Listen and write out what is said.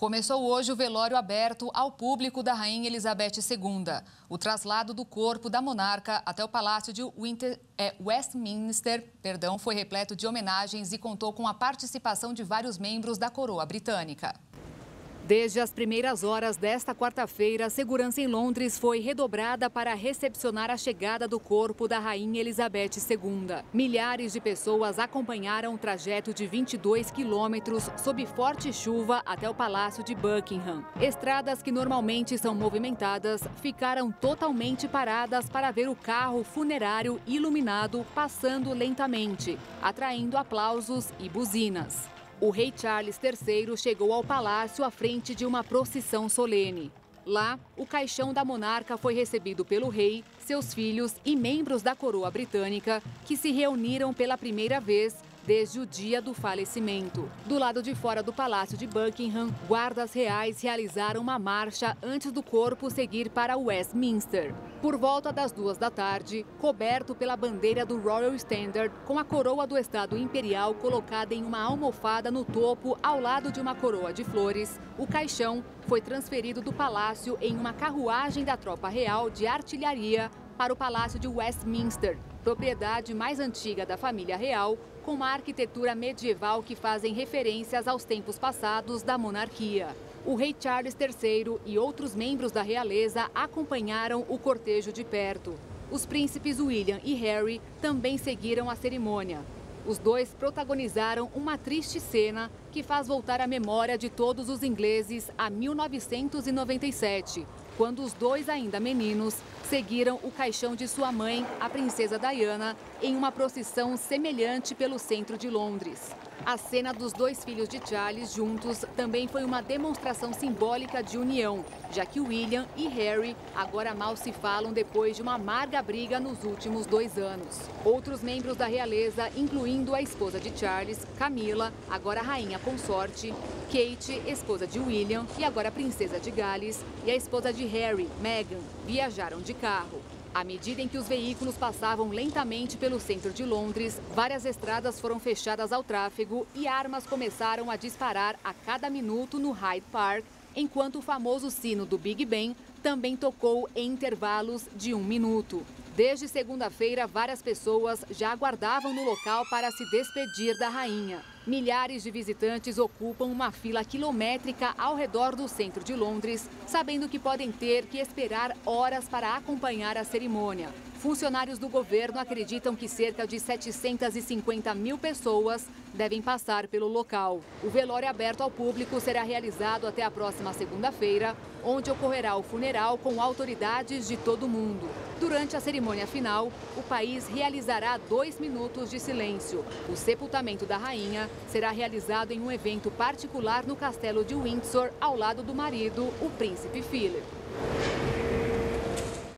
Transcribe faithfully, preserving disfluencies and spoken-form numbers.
Começou hoje o velório aberto ao público da Rainha Elizabeth segunda. O traslado do corpo da monarca até o Palácio de Winter, é, Westminster perdão, foi repleto de homenagens e contou com a participação de vários membros da coroa britânica. Desde as primeiras horas desta quarta-feira, a segurança em Londres foi redobrada para recepcionar a chegada do corpo da Rainha Elizabeth segunda. Milhares de pessoas acompanharam o trajeto de vinte e dois quilômetros sob forte chuva até o Palácio de Buckingham. Estradas que normalmente são movimentadas ficaram totalmente paradas para ver o carro funerário iluminado passando lentamente, atraindo aplausos e buzinas. O rei Charles terceiro chegou ao palácio à frente de uma procissão solene. Lá, o caixão da monarca foi recebido pelo rei, seus filhos e membros da coroa britânica, que se reuniram pela primeira vez desde o dia do falecimento. Do lado de fora do Palácio de Buckingham, guardas reais realizaram uma marcha antes do corpo seguir para Westminster. Por volta das duas da tarde, coberto pela bandeira do Royal Standard, com a coroa do Estado Imperial colocada em uma almofada no topo ao lado de uma coroa de flores, o caixão foi transferido do palácio em uma carruagem da Tropa Real de Artilharia para o Palácio de Westminster, propriedade mais antiga da família real, com uma arquitetura medieval que fazem referências aos tempos passados da monarquia. O rei Charles terceiro e outros membros da realeza acompanharam o cortejo de perto. Os príncipes William e Harry também seguiram a cerimônia. Os dois protagonizaram uma triste cena que faz voltar a memória de todos os ingleses a mil novecentos e noventa e sete, quando os dois ainda meninos seguiram o caixão de sua mãe, a princesa Diana, em uma procissão semelhante pelo centro de Londres. A cena dos dois filhos de Charles juntos também foi uma demonstração simbólica de união, já que William e Harry agora mal se falam depois de uma amarga briga nos últimos dois anos. Outros membros da realeza, incluindo a esposa de Charles, Camila, agora rainha consorte, Kate, esposa de William e agora princesa de Gales, e a esposa de Harry, Meghan, viajaram de carro. À medida em que os veículos passavam lentamente pelo centro de Londres, várias estradas foram fechadas ao tráfego e armas começaram a disparar a cada minuto no Hyde Park, enquanto o famoso sino do Big Ben também tocou em intervalos de um minuto. Desde segunda-feira, várias pessoas já aguardavam no local para se despedir da rainha. Milhares de visitantes ocupam uma fila quilométrica ao redor do centro de Londres, sabendo que podem ter que esperar horas para acompanhar a cerimônia. Funcionários do governo acreditam que cerca de setecentas e cinquenta mil pessoas devem passar pelo local. O velório aberto ao público será realizado até a próxima segunda-feira, onde ocorrerá o funeral com autoridades de todo o mundo. Durante a cerimônia final, o país realizará dois minutos de silêncio. O sepultamento da rainha será realizado em um evento particular no castelo de Windsor, ao lado do marido, o príncipe Philip.